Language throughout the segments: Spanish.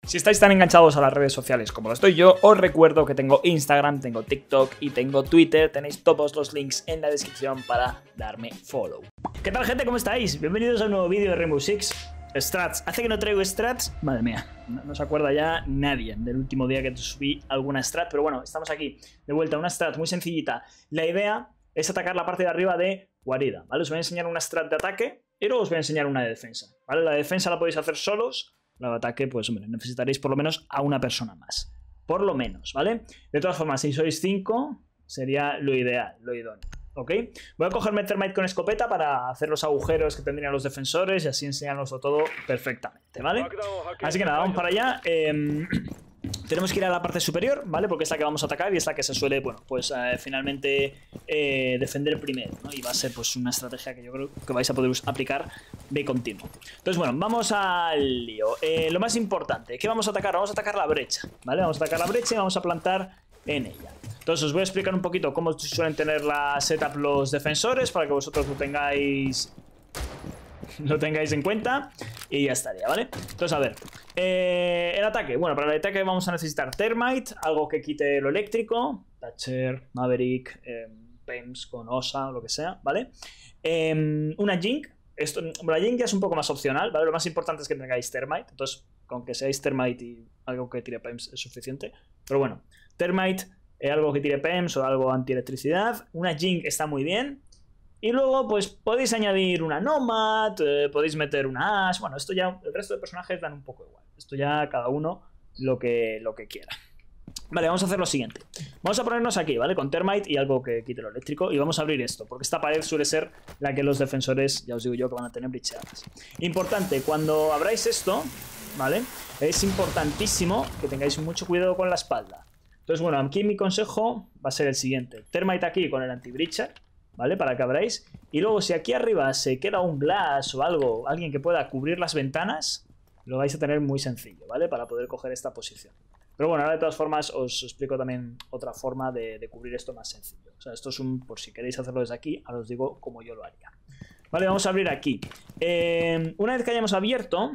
Si estáis tan enganchados a las redes sociales como lo estoy yo, os recuerdo que tengo Instagram, tengo TikTok y tengo Twitter. Tenéis todos los links en la descripción para darme follow. ¿Qué tal, gente? ¿Cómo estáis? Bienvenidos a un nuevo vídeo de Rainbow Six Strats. Hace que no traigo strats, madre mía, no se acuerda ya nadie del último día que subí alguna strat, pero bueno, estamos aquí de vuelta, una strat muy sencillita. La idea es atacar la parte de arriba de guarida, ¿vale? Os voy a enseñar una strat de ataque y luego os voy a enseñar una de defensa, ¿vale? La defensa la podéis hacer solos. La de ataque, pues hombre, necesitaréis por lo menos a una persona más. Por lo menos, ¿vale? De todas formas, si sois 5, sería lo ideal, lo idóneo, ¿ok? Voy a cogerme Thermite con escopeta para hacer los agujeros que tendrían los defensores y así enseñárnoslo todo perfectamente, ¿vale? Así que nada, vamos para allá. Tenemos que ir a la parte superior, ¿vale? Porque es la que vamos a atacar y es la que se suele, bueno, pues finalmente defender primero, ¿no? Y va a ser pues una estrategia que yo creo que vais a poder aplicar de continuo. Entonces, bueno, vamos al lío. Lo más importante, ¿qué vamos a atacar? Vamos a atacar la brecha, ¿vale? Vamos a atacar la brecha y vamos a plantar en ella. Entonces os voy a explicar un poquito cómo suelen tener la setup los defensores para que vosotros lo tengáis en cuenta y ya estaría, ¿vale? Entonces, a ver, el ataque. Bueno, para el ataque vamos a necesitar Thermite, algo que quite lo eléctrico, Thatcher, Maverick, PEMS con OSA o lo que sea, ¿vale? Una Jink. La Jink ya es un poco más opcional, ¿vale? Lo más importante es que tengáis Thermite. Entonces, con que seáis Thermite y algo que tire PEMS es suficiente. Pero bueno, Thermite, algo que tire PEMS o algo antielectricidad. Una Jink está muy bien. Y luego, pues, podéis añadir una Nomad, podéis meter una Ash. Bueno, esto ya, el resto de personajes dan un poco igual. Esto ya cada uno lo que quiera. Vale, vamos a hacer lo siguiente. Vamos a ponernos aquí, ¿vale? Con Thermite y algo que quite lo eléctrico. Y vamos a abrir esto, porque esta pared suele ser la que los defensores, ya os digo yo, que van a tener breacheadas. Importante, cuando abráis esto, ¿vale? Es importantísimo que tengáis mucho cuidado con la espalda. Entonces, bueno, aquí mi consejo va a ser el siguiente. Thermite aquí con el anti-breacher, ¿vale? Para que abráis. Y luego, si aquí arriba se queda un glass o algo, alguien que pueda cubrir las ventanas, lo vais a tener muy sencillo, ¿vale? Para poder coger esta posición. Pero bueno, ahora de todas formas os explico también otra forma de cubrir esto más sencillo. O sea, esto es un, por si queréis hacerlo desde aquí, ahora os digo cómo yo lo haría. Vale, vamos a abrir aquí. Una vez que hayamos abierto,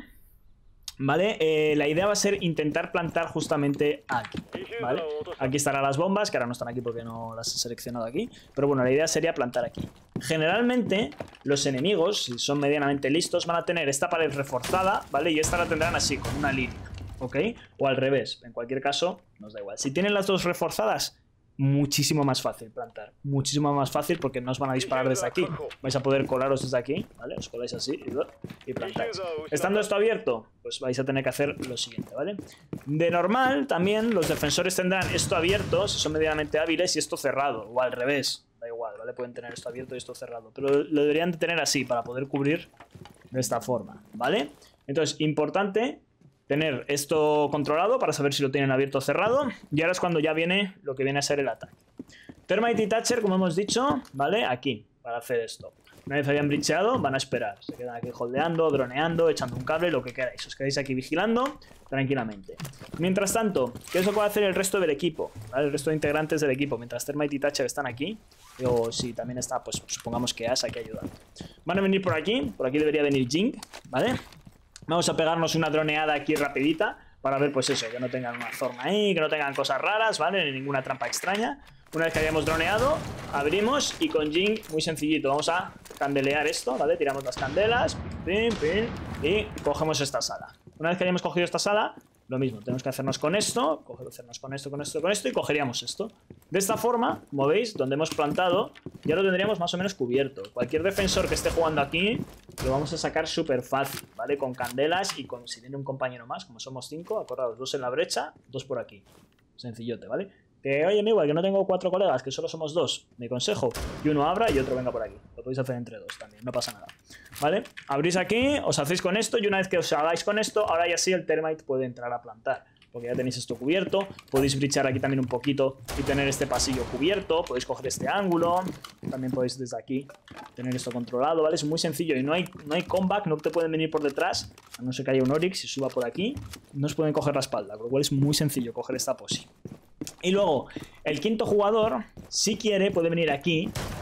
¿vale? La idea va a ser intentar plantar justamente aquí, ¿vale? Aquí estarán las bombas, que ahora no están aquí porque no las he seleccionado aquí. Pero bueno, la idea sería plantar aquí. Generalmente, los enemigos, si son medianamente listos, van a tener esta pared reforzada, ¿vale? Y esta la tendrán así, con una línea, ¿ok? O al revés, en cualquier caso, nos da igual. Si tienen las dos reforzadas, muchísimo más fácil plantar. Muchísimo más fácil porque no os van a disparar desde aquí. Vais a poder colaros desde aquí, ¿vale? Os coláis así y plantáis. Estando esto abierto, pues vais a tener que hacer lo siguiente, ¿vale? De normal, también los defensores tendrán esto abierto, si son medianamente hábiles, y esto cerrado, o al revés. Da igual, ¿vale? Pueden tener esto abierto y esto cerrado. Pero lo deberían de tener así, para poder cubrir de esta forma, ¿vale? Entonces, importante tener esto controlado para saber si lo tienen abierto o cerrado. Y ahora es cuando ya viene lo que viene a ser el ataque. Thermite y Thatcher, como hemos dicho, ¿vale? Aquí, para hacer esto. Una vez hayan breacheado, van a esperar. Se quedan aquí holdeando, droneando, echando un cable, lo que queráis. Os quedáis aquí vigilando tranquilamente. Mientras tanto, ¿qué es lo que va a hacer el resto del equipo? ¿Vale? El resto de integrantes del equipo. Mientras Thermite y Thatcher están aquí, o si también está, pues supongamos que Ash aquí ayudando. Van a venir por aquí debería venir Jink, ¿vale? Vamos a pegarnos una droneada aquí rapidita para ver, pues eso, que no tengan una forma ahí, que no tengan cosas raras, ¿vale? Ni ninguna trampa extraña. Una vez que hayamos droneado, abrimos y con Jink, muy sencillito, vamos a candelear esto, ¿vale? Tiramos las candelas, pim, pim, y cogemos esta sala. Una vez que hayamos cogido esta sala, lo mismo, tenemos que hacernos con esto, hacernos con esto, con esto, con esto y cogeríamos esto. De esta forma, como veis, donde hemos plantado, ya lo tendríamos más o menos cubierto. Cualquier defensor que esté jugando aquí, lo vamos a sacar súper fácil, ¿vale? Con candelas y con, si tiene un compañero más, como somos 5, acordaos, 2 en la brecha, 2 por aquí. Sencillote, ¿vale? Que, oye, amigo, que no tengo 4 colegas, que solo somos 2. Mi consejo, que uno abra y otro venga por aquí. Lo podéis hacer entre 2 también, no pasa nada. ¿Vale? Abrís aquí, os hacéis con esto y una vez que os hagáis con esto, ahora ya sí el Thermite puede entrar a plantar. Porque ya tenéis esto cubierto. Podéis breachar aquí también un poquito y tener este pasillo cubierto. Podéis coger este ángulo. También podéis desde aquí tener esto controlado, ¿vale? Es muy sencillo y no hay comeback, no te pueden venir por detrás. A no ser que haya un Oryx y suba por aquí. No os pueden coger la espalda, con lo cual es muy sencillo coger esta posi. Y luego, el quinto jugador, si quiere, puede venir aquí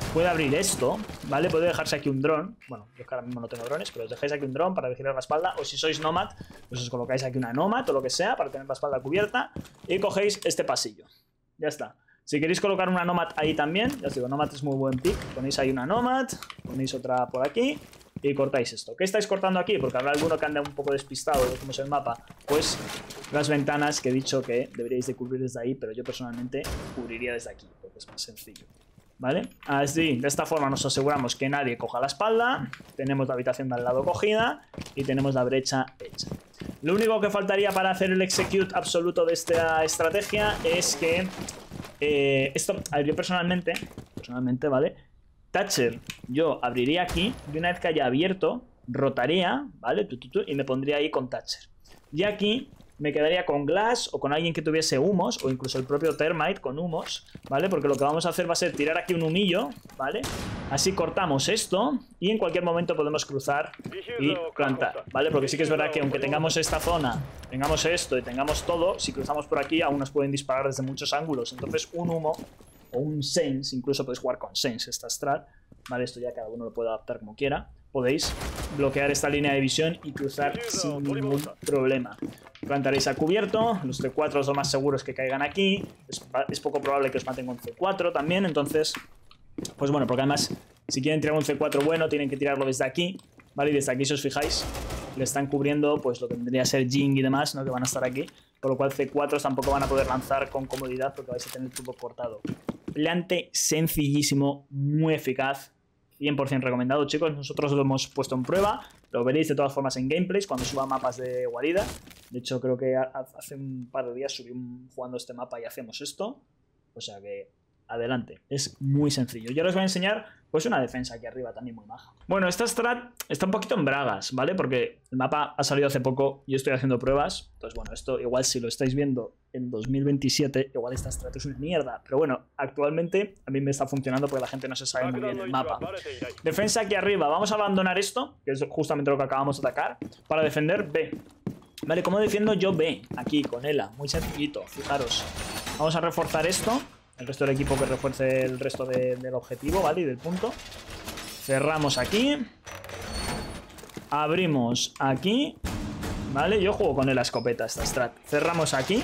puede abrir esto, ¿vale? Puede dejarse aquí un dron. Bueno, yo que ahora mismo no tengo drones, pero os dejáis aquí un dron para vigilar la espalda. O si sois nómad, pues os colocáis aquí una nómad o lo que sea para tener la espalda cubierta. Y cogéis este pasillo. Ya está. Si queréis colocar una nómad ahí también, ya os digo, nómad es muy buen pick. Ponéis ahí una nómad, ponéis otra por aquí y cortáis esto. ¿Qué estáis cortando aquí? Porque habrá alguno que anda un poco despistado de cómo es el mapa. Pues las ventanas que he dicho que deberíais de cubrir desde ahí, pero yo personalmente cubriría desde aquí, porque es más sencillo. ¿Vale? Así, de esta forma nos aseguramos que nadie coja la espalda, tenemos la habitación de al lado cogida y tenemos la brecha hecha. Lo único que faltaría para hacer el execute absoluto de esta estrategia es que esto, a ver, yo personalmente, ¿vale? Thatcher, yo abriría aquí y una vez que haya abierto, rotaría, ¿vale? Y me pondría ahí con Thatcher. Y aquí me quedaría con Glass o con alguien que tuviese humos, o incluso el propio Termite con humos, ¿vale? Porque lo que vamos a hacer va a ser tirar aquí un humillo, ¿vale? Así cortamos esto y en cualquier momento podemos cruzar y plantar, ¿vale? Porque sí que es verdad que aunque tengamos esta zona, tengamos esto y tengamos todo, si cruzamos por aquí aún nos pueden disparar desde muchos ángulos. Entonces un humo o un Sense, incluso podéis jugar con Sense esta strat, ¿vale? Esto ya cada uno lo puede adaptar como quiera. Podéis bloquear esta línea de visión y cruzar sin ningún problema. Plantaréis a cubierto, los C4 lo más seguro es que caigan aquí, es poco probable que os maten con C4 también, entonces, pues bueno, porque además, si quieren tirar un C4 bueno, tienen que tirarlo desde aquí, ¿vale? Y desde aquí, si os fijáis, le están cubriendo pues lo que tendría que ser Jing y demás, ¿no? Que van a estar aquí, por lo cual C4 tampoco van a poder lanzar con comodidad porque vais a tener el tubo cortado. Plante sencillísimo, muy eficaz. 100% recomendado, chicos. Nosotros lo hemos puesto en prueba. Lo veréis de todas formas en gameplays cuando suba mapas de guarida. De hecho, creo que hace un par de días subí jugando este mapa y hacemos esto. O sea que adelante. Es muy sencillo. Yo os voy a enseñar pues una defensa aquí arriba también muy maja. Bueno, esta strat está un poquito en bragas, ¿vale? Porque el mapa ha salido hace poco y yo estoy haciendo pruebas. Entonces, bueno, esto igual si lo estáis viendo en 2027, igual esta strat es una mierda. Pero bueno, actualmente a mí me está funcionando porque la gente no se sabe muy bien el mapa. Defensa aquí arriba. Vamos a abandonar esto, que es justamente lo que acabamos de atacar, para defender B. Vale, ¿cómo defiendo yo B? Aquí, con ELA. Muy sencillito, fijaros. Vamos a reforzar esto. El resto del equipo que refuerce el resto del objetivo, ¿vale? Y del punto. Cerramos aquí. Abrimos aquí. ¿Vale? Yo juego con la escopeta esta strat. Cerramos aquí.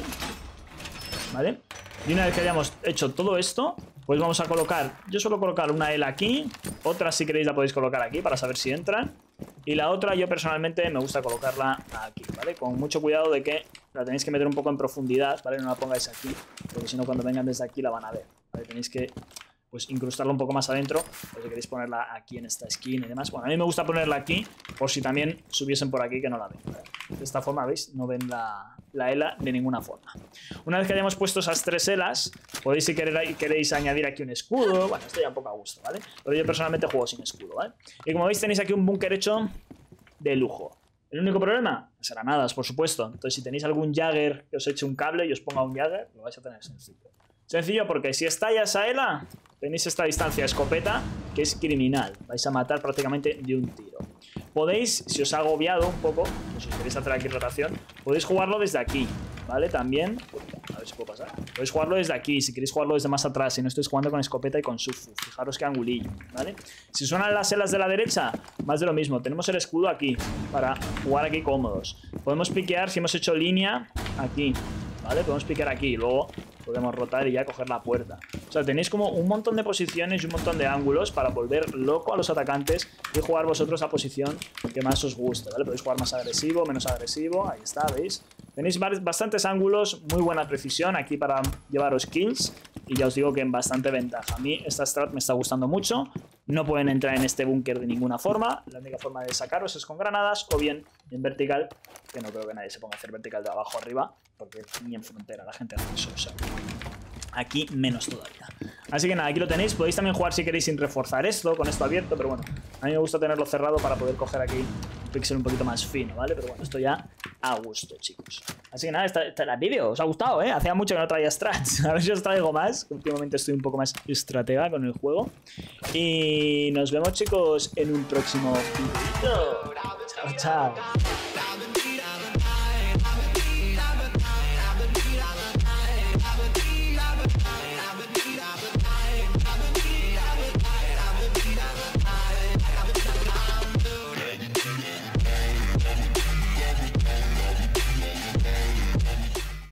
¿Vale? Y una vez que hayamos hecho todo esto, pues vamos a colocar... Yo suelo colocar una ELA aquí. Otra, si queréis, la podéis colocar aquí para saber si entran. Y la otra, yo personalmente me gusta colocarla aquí, ¿vale? Con mucho cuidado de que la tenéis que meter un poco en profundidad, ¿vale? No la pongáis aquí, porque si no cuando vengan desde aquí la van a ver, ¿vale? Tenéis que, pues, incrustarla un poco más adentro, o si queréis ponerla aquí en esta esquina y demás. Bueno, a mí me gusta ponerla aquí, por si también subiesen por aquí que no la ven, ¿vale? De esta forma, ¿veis? No ven la ELA de ninguna forma. Una vez que hayamos puesto esas tres ELAs, podéis, si queréis añadir aquí un escudo. Bueno, esto ya un poco a gusto, ¿vale? Pero yo personalmente juego sin escudo, ¿vale? Y como veis tenéis aquí un búnker hecho de lujo. ¿El único problema? Las granadas, por supuesto. Entonces, si tenéis algún Jagger que os eche un cable y os ponga un Jagger, lo vais a tener sencillo. Sencillo porque si estalla esa ELA, tenéis esta distancia de escopeta que es criminal. Vais a matar prácticamente de un tiro. Podéis, si os ha agobiado un poco, pues si os queréis hacer aquí rotación, podéis jugarlo desde aquí, ¿vale? También, a ver si puedo pasar. Podéis jugarlo desde aquí, si queréis jugarlo desde más atrás, si no estáis jugando con escopeta y con Sufu. Fijaros qué angulillo, ¿vale? Si suenan las ELAs de la derecha, más de lo mismo. Tenemos el escudo aquí, para jugar aquí cómodos. Podemos piquear si hemos hecho línea aquí, ¿vale? Podemos piquear aquí y luego podemos rotar y ya coger la puerta. O sea, tenéis como un montón de posiciones y un montón de ángulos para volver loco a los atacantes y jugar vosotros la posición que más os guste, ¿vale? Podéis jugar más agresivo, menos agresivo, ahí está, ¿veis? Tenéis bastantes ángulos, muy buena precisión aquí para llevaros kills y ya os digo que en bastante ventaja. A mí esta strat me está gustando mucho. No pueden entrar en este búnker de ninguna forma. La única forma de sacaros es con granadas o bien en vertical, que no creo que nadie se ponga a hacer vertical de abajo arriba, porque ni en frontera la gente hace eso, o sea, aquí menos todavía. Así que nada, aquí lo tenéis. Podéis también jugar si queréis sin reforzar esto, con esto abierto, pero bueno, a mí me gusta tenerlo cerrado para poder coger aquí un píxel un poquito más fino, ¿vale? Pero bueno, esto ya a gusto, chicos. Así que nada, este era el vídeo. Os ha gustado, ¿eh? Hacía mucho que no traía strats. A ver si os traigo más. Últimamente estoy un poco más estratega con el juego. Y nos vemos, chicos, en un próximo vídeo. Chao, chao.